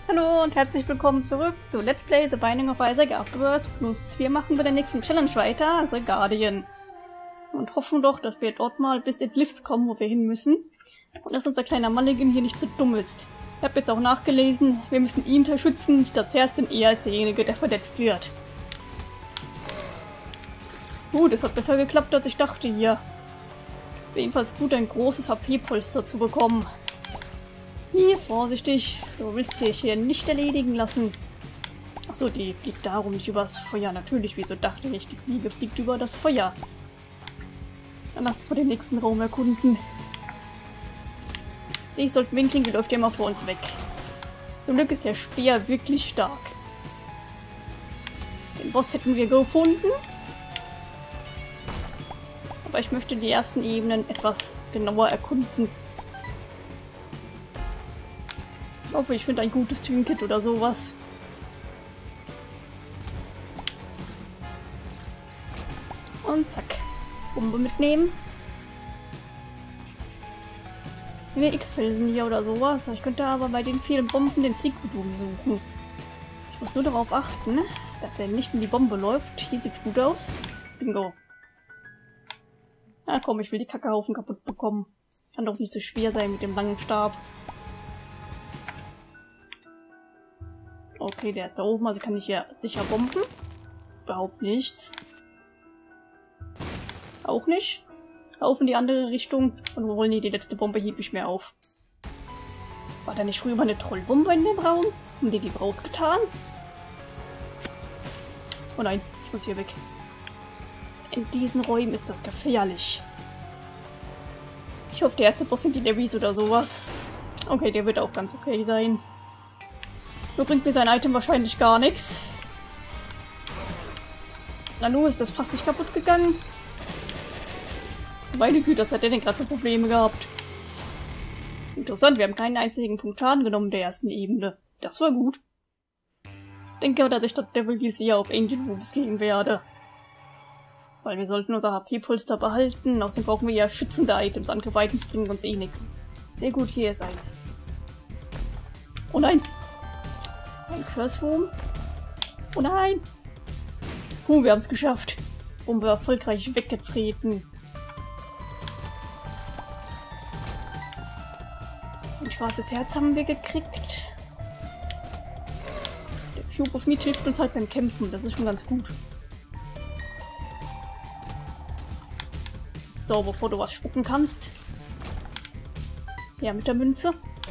Hallo und herzlich willkommen zurück zu Let's Play The Binding of Isaac Afterbirth Plus. Wir machen bei der nächsten Challenge weiter, The Guardian. Und hoffen doch, dass wir dort mal bis in Lifts kommen, wo wir hin müssen. Und dass unser kleiner Mulligan hier nicht so dumm ist. Ich habe jetzt auch nachgelesen, wir müssen ihn schützen, nicht das Herz, denn er ist derjenige, der verletzt wird. Das hat besser geklappt, als ich dachte hier. Jedenfalls gut, ein großes HP-Polster zu bekommen. Hier, vorsichtig. Du willst dich hier nicht erledigen lassen. Achso, die fliegt darum nicht übers Feuer. Natürlich, wieso dachte ich, die Fliege fliegt über das Feuer. Dann lass uns mal den nächsten Raum erkunden. Ich sollte winkeln, die läuft ja immer vor uns weg. Zum Glück ist der Speer wirklich stark. Den Boss hätten wir gefunden. Aber ich möchte die ersten Ebenen etwas genauer erkunden. Ich hoffe, ich finde ein gutes Tünkit oder sowas. Und zack. Bombe mitnehmen. Ne, X-Felsen hier oder sowas. Ich könnte aber bei den vielen Bomben den Sequidum suchen. Ich muss nur darauf achten, dass er nicht in die Bombe läuft. Hier sieht's gut aus. Bingo. Na komm, ich will die Kackehaufen kaputt bekommen. Kann doch nicht so schwer sein mit dem langen Stab. Okay, der ist da oben, also kann ich hier sicher bomben. Überhaupt nichts. Auch nicht. Auf in die andere Richtung. Und wir wollen hier die letzte Bombe heb ich mehr auf. War da nicht früher mal eine Trollbombe in dem Raum? Haben die rausgetan? Oh nein, ich muss hier weg. In diesen Räumen ist das gefährlich. Ich hoffe, der erste Boss sind die Levies oder sowas. Okay, der wird auch ganz okay sein. Nur bringt mir sein Item wahrscheinlich gar nichts. Nanu, ist das fast nicht kaputt gegangen? Meine Güte, was hat der denn gerade für Probleme gehabt? Interessant, wir haben keinen einzigen Punkt Schaden genommen der ersten Ebene. Das war gut. Ich denke, dass ich statt Devil Deals eher auf Angel Moves gehen werde. Weil wir sollten unser HP-Polster behalten. Außerdem brauchen wir ja schützende Items. Angreifen bringen uns eh nichts. Sehr gut, hier ist ein. Oh nein! Ein Curse-Wurm. Oh nein! Wir haben es geschafft. Bombe erfolgreich weggetreten. Ein schwarzes Herz haben wir gekriegt. Der Cube of Meat hilft uns halt beim Kämpfen. Das ist schon ganz gut. So, bevor du was spucken kannst. Ja, mit der Münze.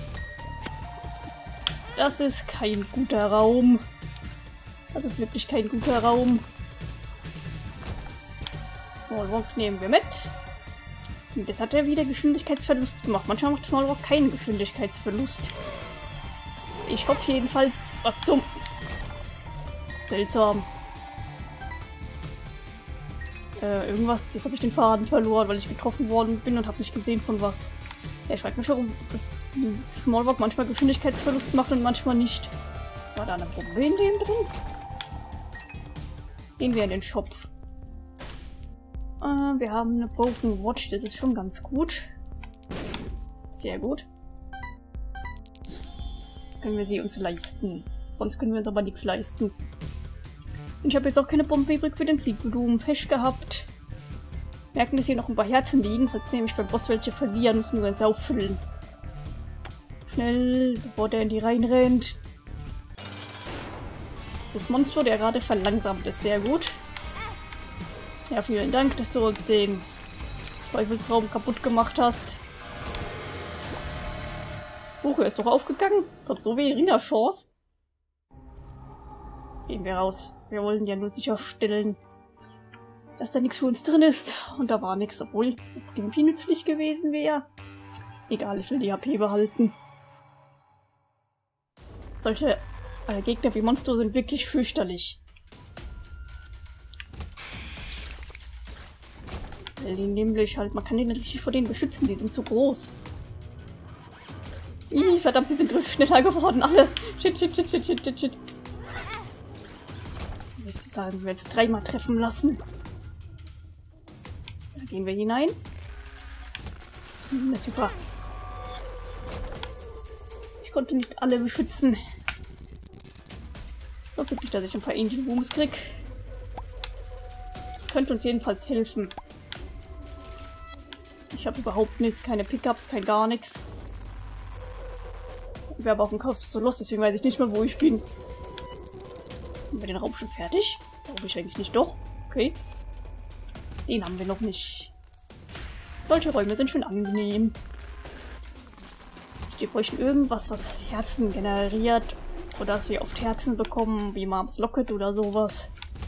Das ist kein guter Raum. Das ist wirklich kein guter Raum. Smallwalk nehmen wir mit. Und jetzt hat er wieder Geschwindigkeitsverlust gemacht. Manchmal macht Smallwalk keinen Geschwindigkeitsverlust. Ich hoffe jedenfalls, was zum... Seltsam. Irgendwas. Jetzt habe ich den Faden verloren, weil ich getroffen worden bin und habe nicht gesehen von was. Ja, ich frage mich, warum das Smallwalk manchmal Geschwindigkeitsverlust macht und manchmal nicht. War da eine Bombe in dem drin? Gehen wir in den Shop. Wir haben eine Broken Watch, das ist schon ganz gut. Sehr gut. Jetzt können wir sie uns leisten. Sonst können wir uns aber nichts leisten. Und ich habe jetzt auch keine Bombe übrig für den Sequidum. Pech gehabt. Merken, dass hier noch ein paar Herzen liegen. Falls nämlich beim Boss welche verlieren, müssen wir uns auffüllen. Schnell, bevor der in die reinrennt. Das Monster, der gerade verlangsamt ist. Sehr gut. Ja, vielen Dank, dass du uns den Teufelsraum kaputt gemacht hast. Er ist doch aufgegangen. Hat so wenig Chance. Gehen wir raus. Wir wollen ja nur sicherstellen, dass da nichts für uns drin ist. Und da war nichts, obwohl irgendwie nützlich gewesen wäre. Egal, ich will die HP behalten. Solche Gegner wie Monster sind wirklich fürchterlich. Weil die nämlich halt, man kann die nicht richtig vor denen beschützen, die sind zu groß. Verdammt, sie sind schneller geworden, alle. Shit, shit, shit, shit, shit, shit, shit. Mist, sagen wir jetzt dreimal treffen lassen. Da gehen wir hinein. Ist super. Ich konnte nicht alle beschützen. So wirklich, dass ich ein paar Angel Wombs krieg. Das könnte uns jedenfalls helfen. Ich habe überhaupt nichts, keine Pickups, kein gar nichts. Wir haben auch einen Kauf so los, deswegen weiß ich nicht mehr, wo ich bin. Haben wir den Raum schon fertig? Glaube ich eigentlich nicht. Doch. Okay. Den haben wir noch nicht. Solche Räume sind schon angenehm. Wir bräuchten irgendwas, was Herzen generiert. Oder dass wir oft Herzen bekommen, wie Moms Locket oder sowas.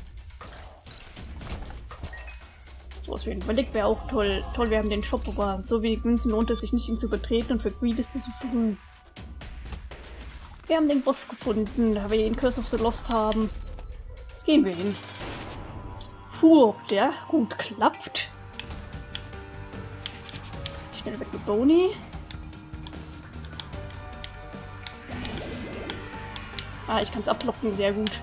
Sowas wie ein Relic wäre auch toll. Toll, wir haben den Shop, aber so wenig Münzen lohnt es sich nicht, ihn zu betreten und für Greed ist es zu früh. Wir haben den Boss gefunden, da wir den Curse of the Lost haben. Gehen wir hin. Puh, ob der gut klappt. Schnell weg mit Boni. Ah, ich kann es ablocken, sehr gut.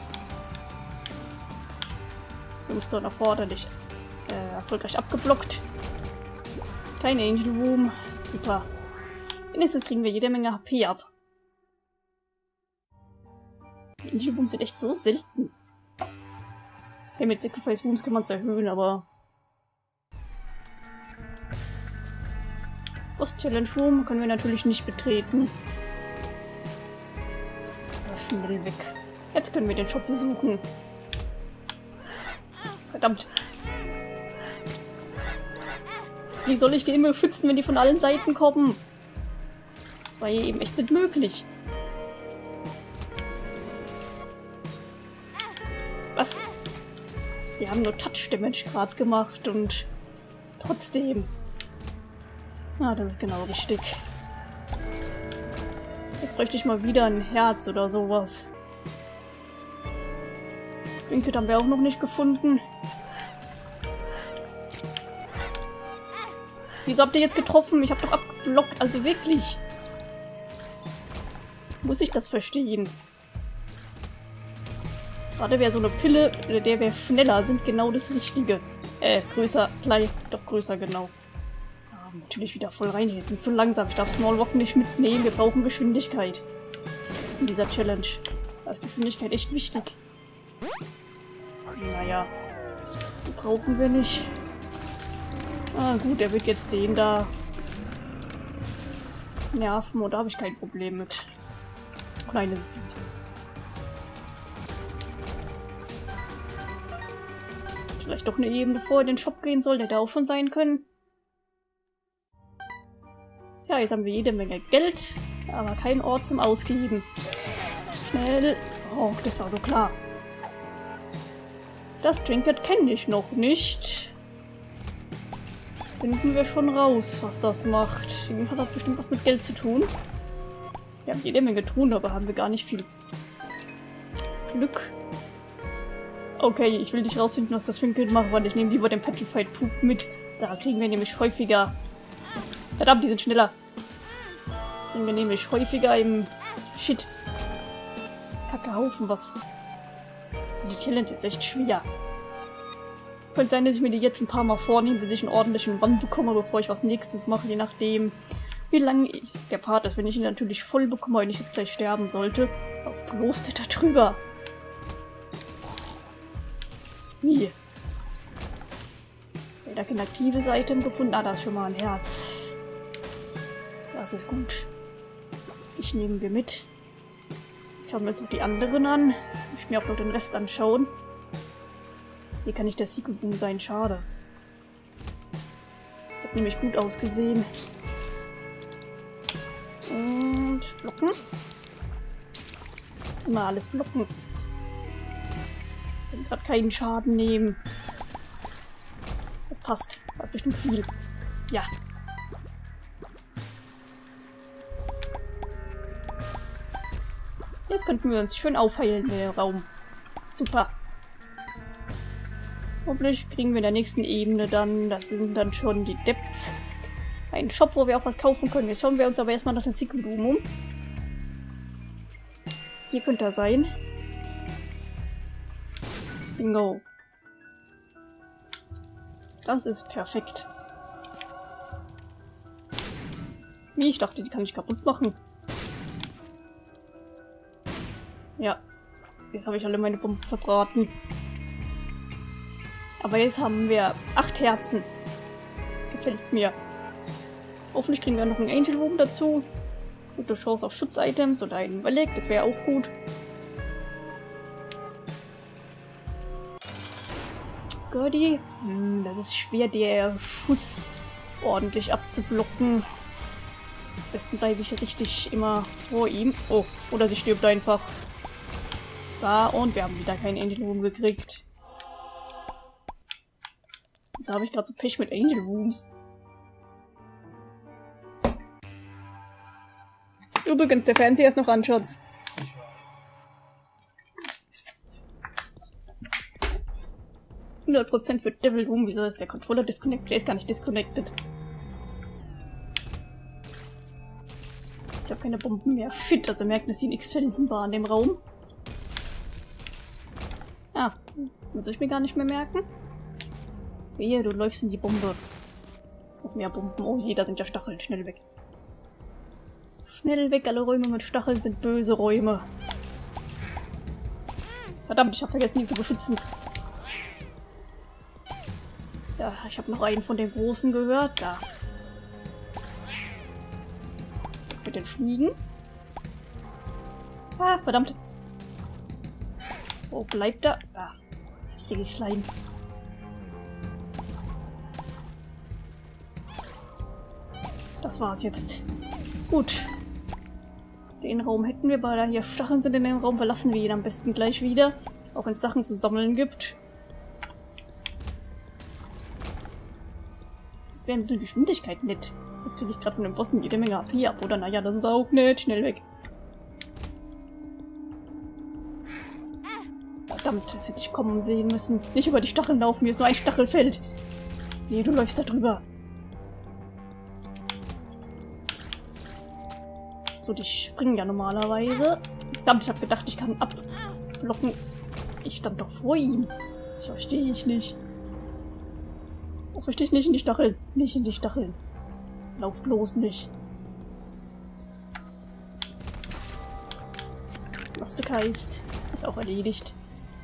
Brimstone erforderlich. Erfolgreich abgeblockt. Kein Angel Womb. Super. Wenigstens kriegen wir jede Menge HP ab. Die Angel Wombs sind echt so selten. Okay, mit Sacrifice Wombs kann man es erhöhen, aber... Boss Challenge Room können wir natürlich nicht betreten. Aber schnell weg. Jetzt können wir den Shop besuchen. Verdammt. Wie soll ich den beschützen, wenn die von allen Seiten kommen? War hier eben echt nicht möglich. Was? Wir haben nur Touch-Damage gerade gemacht und trotzdem. Ah, das ist genau richtig. Jetzt bräuchte ich mal wieder ein Herz oder sowas. Trinket haben wir auch noch nicht gefunden. Wieso habt ihr jetzt getroffen? Ich habe doch abgeblockt. Also wirklich. Muss ich das verstehen? Gerade wäre so eine Pille, der wäre schneller, sind genau das Richtige. Größer, klein, doch größer, genau. Ah, natürlich wieder voll rein. Hier sind zu langsam. Ich darf Smallwalk nicht mitnehmen. Wir brauchen Geschwindigkeit. In dieser Challenge. Da ist Geschwindigkeit echt wichtig. Naja. Die brauchen wir nicht. Ah gut, er wird jetzt den da nerven und da habe ich kein Problem mit. Kleines Lied. Vielleicht doch eine Ebene vor in den Shop gehen soll, der da auch schon sein können. Tja, jetzt haben wir jede Menge Geld, aber kein Ort zum Ausgeben. Schnell. Oh, das war so klar. Das Trinket kenne ich noch nicht. Finden wir schon raus, was das macht. Irgendwie hat das bestimmt was mit Geld zu tun. Wir haben jede Menge tun, aber haben wir gar nicht viel Glück. Okay, ich will nicht rausfinden, was das Trinket macht, weil ich nehme lieber den Petrified Poop mit. Da kriegen wir nämlich häufiger... Verdammt, die sind schneller. Kriegen wir nämlich häufiger im... Shit. Kackehaufen, was... Die Challenge ist echt schwer. Könnte sein, dass ich mir die jetzt ein paar Mal vornehme, bis ich einen ordentlichen Run bekomme, bevor ich was nächstes mache, je nachdem, wie lange der Part ist. Wenn ich ihn natürlich voll bekomme, wenn ich jetzt gleich sterben sollte. Auf bloß da drüber. Wie? Da kein aktives Item gefunden. Ah, da ist schon mal ein Herz. Das ist gut. Ich nehmen wir mit. Schauen wir uns noch die anderen an. Ich mir auch noch den Rest anschauen. Hier kann nicht der Secret Room sein, schade. Das hat nämlich gut ausgesehen. Und blocken. Immer alles blocken. Ich will gerade keinen Schaden nehmen. Das passt. Das ist bestimmt viel. Ja. Jetzt könnten wir uns schön aufheilen in den Raum. Super. Hoffentlich kriegen wir in der nächsten Ebene dann, das sind dann schon die Depths, einen Shop, wo wir auch was kaufen können. Jetzt schauen wir uns aber erstmal nach den Secret Room um. Hier könnte er sein. Bingo. Das ist perfekt. Wie, ich dachte, die kann ich kaputt machen. Ja. Jetzt habe ich alle meine Bomben verbraten. Aber jetzt haben wir 8 Herzen. Gefällt mir. Hoffentlich kriegen wir noch einen Angel Room dazu. Gute Chance auf Schutzitems oder einen Relic, das wäre auch gut. Gordy. Das ist schwer, der Schuss ordentlich abzublocken. Am besten bleibe ich richtig immer vor ihm. Oh, oder sie stirbt einfach. Da, und wir haben wieder keinen Angel Room gekriegt. Wieso habe ich gerade so Pech mit Angel Rooms? Übrigens, der Fernseher ist noch an, Schatz. 100% für Devil Room. Wieso ist der Controller disconnected? Der ist gar nicht disconnected. Ich habe keine Bomben mehr. Shit, also merken, dass hier ein X-Felsen war in dem Raum. Ah, muss ich mir gar nicht mehr merken. Wehe, du läufst in die Bombe. Noch mehr Bomben. Oh je, da sind ja Stacheln. Schnell weg. Schnell weg, alle Räume mit Stacheln sind böse Räume. Verdammt, ich habe vergessen, ihn zu beschützen. Ja, ich habe noch einen von den Großen gehört. Da. Mit den Fliegen. Ah, verdammt. Wo bleibt er? Ah, jetzt kriege ich Schleim. Das war's jetzt. Gut. Den Raum hätten wir, weil da hier Stacheln sind in dem Raum, verlassen wir ihn am besten gleich wieder. Auch wenn es Sachen zu sammeln gibt. Das wäre ein bisschen Geschwindigkeit nett. Das kriege ich gerade von den Bossen jede Menge AP ab, oder? Naja, das ist auch nett. Schnell weg. Verdammt, das hätte ich kommen sehen müssen. Nicht über die Stacheln laufen, mir ist nur ein Stachelfeld. Nee, du läufst da drüber. So, die springen ja normalerweise. Verdammt, ich habe gedacht, ich kann abblocken. Ich stand doch vor ihm. Das verstehe ich nicht. Das verstehe ich nicht in die Stacheln. Nicht in die Stacheln. Lauf bloß nicht. Was du heißt, ist auch erledigt.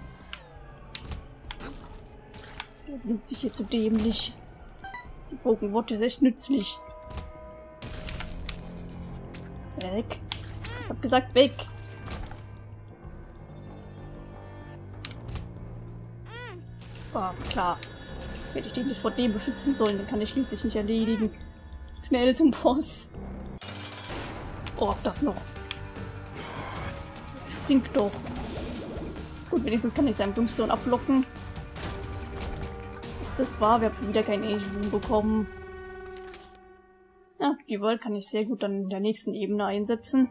Der benutzt sich hier zu dämlich. Die Broken Watch ist echt nützlich. Weg. Ich hab gesagt, weg. Ah, klar. Hätte ich den nicht vor dem beschützen sollen, den kann ich schließlich nicht erledigen. Schnell zum Boss. Oh, das noch. Springt doch. Gut, wenigstens kann ich seinen Brimstone abblocken. Was das war, wir haben wieder keinen Angel Room bekommen. Ja, die World kann ich sehr gut dann in der nächsten Ebene einsetzen.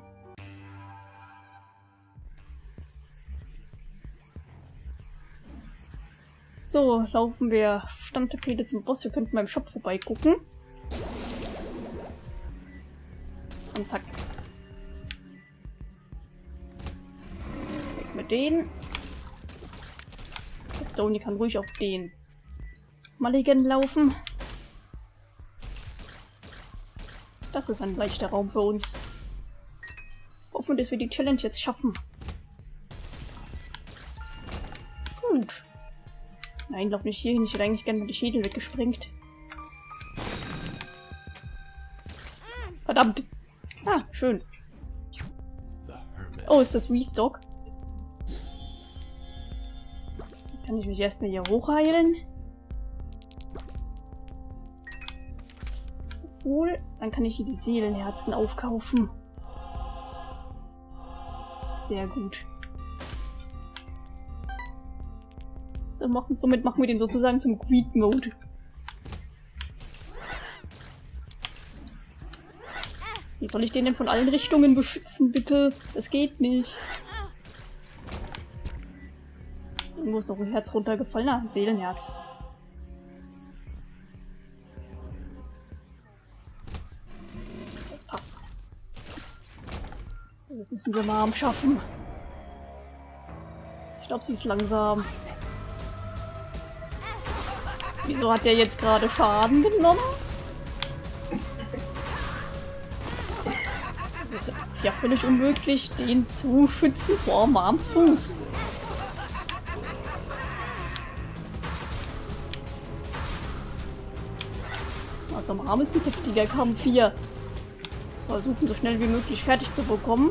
So, laufen wir Standtapete zum Boss. Wir könnten beim Shop vorbeigucken. Und zack. Weg mit denen. Der Stony kann ruhig auf den Mulligan laufen. Das ist ein leichter Raum für uns. Hoffen wir, dass wir die Challenge jetzt schaffen. Gut. Nein, lauf nicht hier hin. Ich hätte eigentlich gerne mal die Schädel weggesprengt. Verdammt. Ah, schön. Oh, ist das Restock? Jetzt kann ich mich erstmal hier hochheilen. Cool. Dann kann ich hier die Seelenherzen aufkaufen. Sehr gut. Somit machen wir den sozusagen zum Greed Mode. Wie soll ich den denn von allen Richtungen beschützen, bitte? Das geht nicht. Irgendwo ist noch ein Herz runtergefallen. Ah, ein Seelenherz. Das passt. Das müssen wir mal schaffen. Ich glaube, sie ist langsam. Wieso hat der jetzt gerade Schaden genommen? Ja, völlig unmöglich, den zu schützen vor Marms Fuß. Also Marm ist ein heftiger Kampf hier. Versuchen so schnell wie möglich fertig zu bekommen.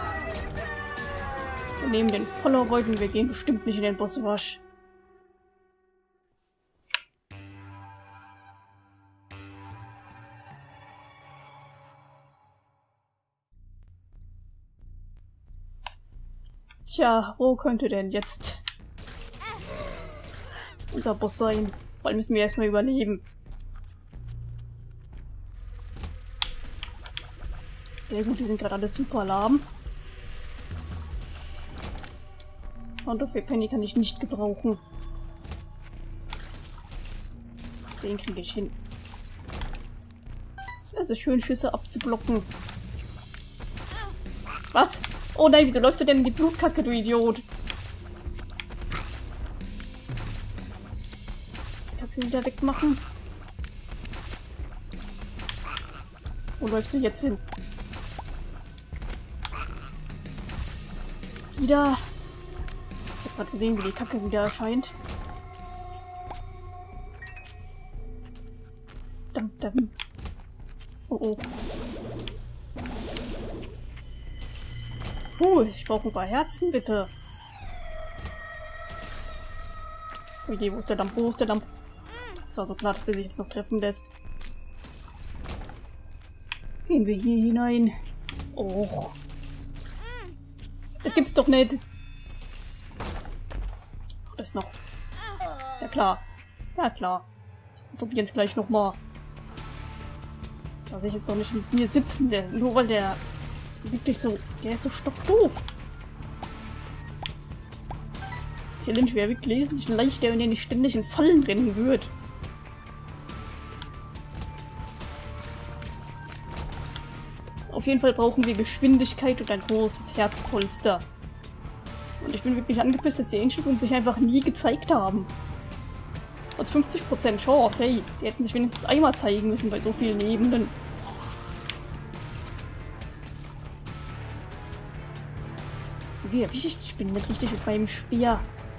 Wir nehmen den Polaroid und wir gehen bestimmt nicht in den Bossrush. Tja, wo könnte denn jetzt unser Boss sein? Vor allem müssen wir erstmal überleben. Sehr gut, die sind gerade alle super lahm. Und dafür Penny kann ich nicht gebrauchen. Den kriege ich hin. Es ist schön, Schüsse abzublocken. Was? Oh nein, wieso läufst du denn in die Blutkacke, du Idiot? Kacke wieder wegmachen. Wo läufst du jetzt hin? Wieder. Ich hab gerade gesehen, wie die Kacke wieder erscheint. Dam. Oh. Ich brauche ein paar Herzen, bitte. Okay, wo ist der Dampf? Wo ist der Dampf? Es war so klar, dass der sich jetzt noch treffen lässt. Gehen wir hier hinein. Oh. Das gibt's doch nicht. Das noch. Ja klar. Ja klar. Wir probieren es gleich nochmal. Lass ich jetzt doch nicht mit mir sitzen, nur weil der wirklich so... Der ist so stockdoof. Challenge wäre wirklich wesentlich leichter, wenn er nicht ständig in Fallen rennen würde. Auf jeden Fall brauchen wir Geschwindigkeit und ein großes Herzpolster. Und ich bin wirklich angepisst, dass die Ancient Rooms sich einfach nie gezeigt haben. Trotz 50% Chance, hey, die hätten sich wenigstens einmal zeigen müssen bei so vielen Ebenen. Wie erwischt ich bin nicht richtig mit meinem Speer.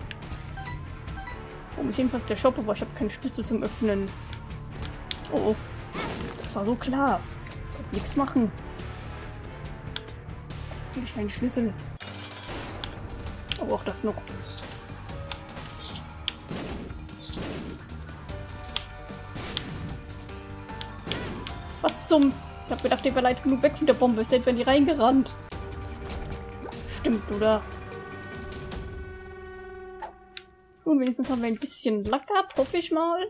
Oben ist jedenfalls der Shop, aber ich habe keinen Schlüssel zum Öffnen. Oh. Das war so klar. Ich kann nichts machen. Kriege ich keinen Schlüssel. Aber auch das noch. Was zum... Ich hab gedacht, der wäre leicht genug weg von der Bombe. Ist der etwa in die reingerannt? Stimmt, oder? Nun, wenigstens haben wir ein bisschen Luck gehabt, hoffe ich mal.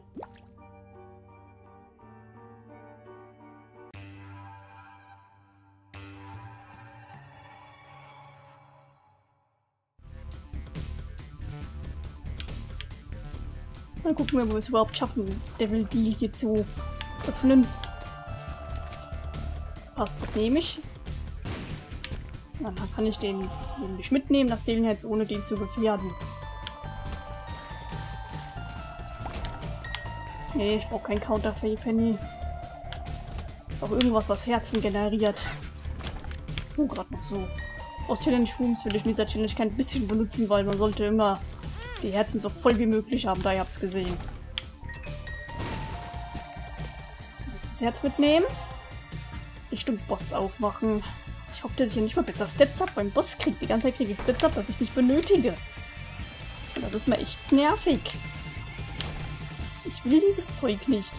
Dann gucken wir, wo wir es überhaupt schaffen, Devil Deal hier zu öffnen. Das passt, das nehme ich. Dann kann ich den nämlich mitnehmen, das Seelenherz, ohne den zu gefährden. Nee, ich brauche kein Counterfeit Penny. Auch irgendwas, was Herzen generiert. Oh, gerade noch so. Aus Challenge Rooms will ich in dieser Challenge kein bisschen benutzen, weil man sollte immer die Herzen so voll wie möglich haben, da ihr habt es gesehen. Jetzt das Herz mitnehmen. Richtung Boss aufmachen. Ich hoffe, dass ich hier nicht mal besser Stats habe. Beim Boss kriegt die ganze Zeit kriege ich Stats ab, das ich nicht benötige. Und das ist mir echt nervig. Ich will dieses Zeug nicht.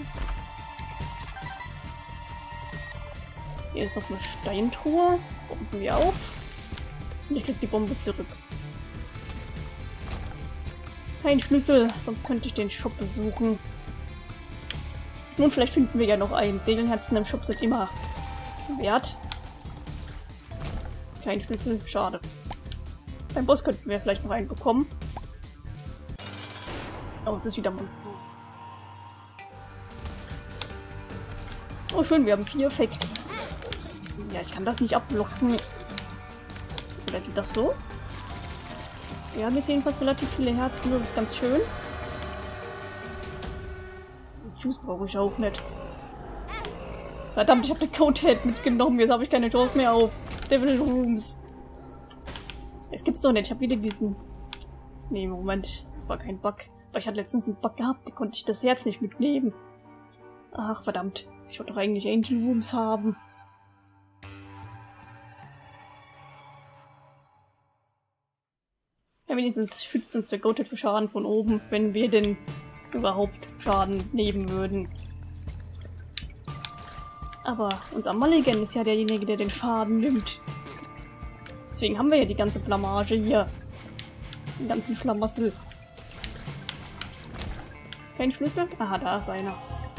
Hier ist noch eine Steintruhe. Bomben wir auf. Und ich krieg die Bombe zurück. Kein Schlüssel, sonst könnte ich den Shop besuchen. Nun, vielleicht finden wir ja noch einen. Seelenherzen im Shop sind immer wert. Kein Schlüssel, schade. Beim Boss könnten wir vielleicht noch einen bekommen. Oh, es ist wieder Monster. Oh schön, wir haben 4 Effekte. Ja, ich kann das nicht abblocken. Oder geht das so? Wir haben jetzt jedenfalls relativ viele Herzen, das ist ganz schön. Juice brauche ich auch nicht. Verdammt, ich habe den Coathead mitgenommen, jetzt habe ich keine Chance mehr auf Devil Rooms. Es gibt's doch nicht. Ich habe wieder diesen... Nee, Moment. War kein Bug. Aber ich hatte letztens einen Bug gehabt. Da konnte ich das Herz nicht mitnehmen. Ach, verdammt. Ich wollte doch eigentlich Angel Rooms haben. Ja, wenigstens schützt uns der Goated für Schaden von oben, wenn wir denn überhaupt Schaden nehmen würden. Aber unser Mulligan ist ja derjenige, der den Schaden nimmt. Deswegen haben wir ja die ganze Blamage hier. Den ganzen Schlamassel. Kein Schlüssel? Aha, da ist einer.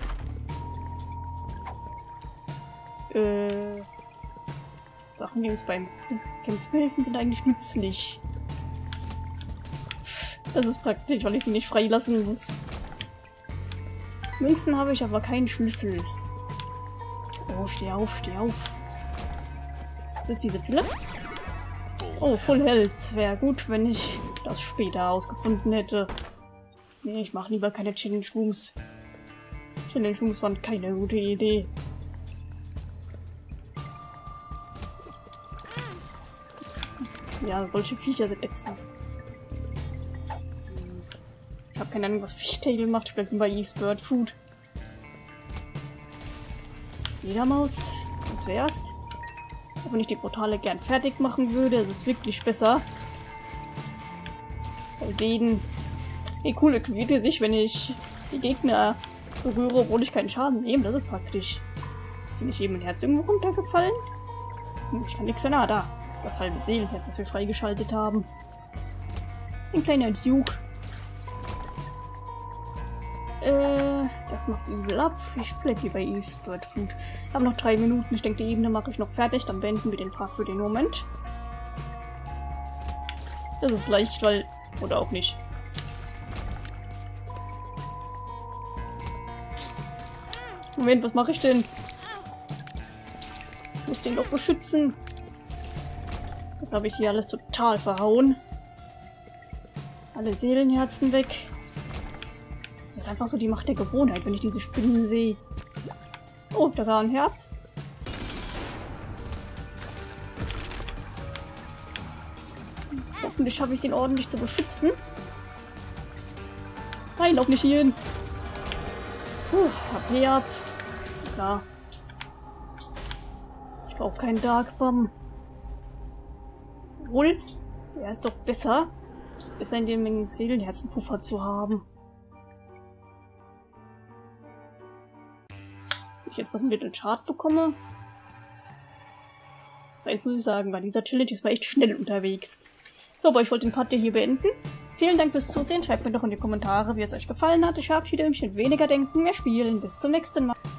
Sachen, die uns beim Kämpfen helfen, sind eigentlich nützlich. Das ist praktisch, weil ich sie nicht freilassen muss. Münzen habe ich aber keinen Schlüssel. Oh, steh auf, steh auf. Was ist diese Pille? Oh, Full Health. Wäre gut, wenn ich das später herausgefunden hätte. Nee, ich mache lieber keine Challenge Rooms. Challenge Rooms waren keine gute Idee. Ja, solche Viecher sind ätzend. Ich habe keine Ahnung, was Fichtail macht. Ich bleibe bei Eve's Bird Food. Fledermaus. Und zuerst. Auch wenn ich die Portale gern fertig machen würde, ist es wirklich besser. Bei denen... Hey, cool, aktiviert er sich, wenn ich die Gegner berühre, obwohl ich keinen Schaden nehme. Das ist praktisch. Ist hier nicht eben ein Herz irgendwo runtergefallen? Ich kann nichts mehr. Ah, da. Das halbe Seelenherz, das wir freigeschaltet haben. Ein kleiner Duke. Das macht übel ab. Ich bleib hier bei Eve's Bird Food. Ich habe noch 3 Minuten. Ich denke, die Ebene mache ich noch fertig. Dann beenden wir den Part für den Moment. Das ist leicht, weil... Oder auch nicht. Moment, was mache ich denn? Ich muss den doch beschützen. Jetzt habe ich hier alles total verhauen. Alle Seelenherzen weg. Das ist einfach so die Macht der Gewohnheit, wenn ich diese Spinnen sehe. Oh, da war ein Herz. Hoffentlich schaffe ich ihn ordentlich zu beschützen. Nein, auch nicht hier hin. HP ab. Klar. Ich brauche keinen Dark Bomb. Obwohl, er ist doch besser. Es ist besser, in dem Seelenherzenpuffer zu haben. Wenn ich jetzt noch einen Little Chart bekomme. Also eins muss ich sagen, bei dieser Challenge ist man echt schnell unterwegs. So, aber ich wollte den Part hier beenden. Vielen Dank fürs Zusehen. Schreibt mir doch in die Kommentare, wie es euch gefallen hat. Ich verabschiede mich mit weniger Denken, mehr Spielen. Bis zum nächsten Mal.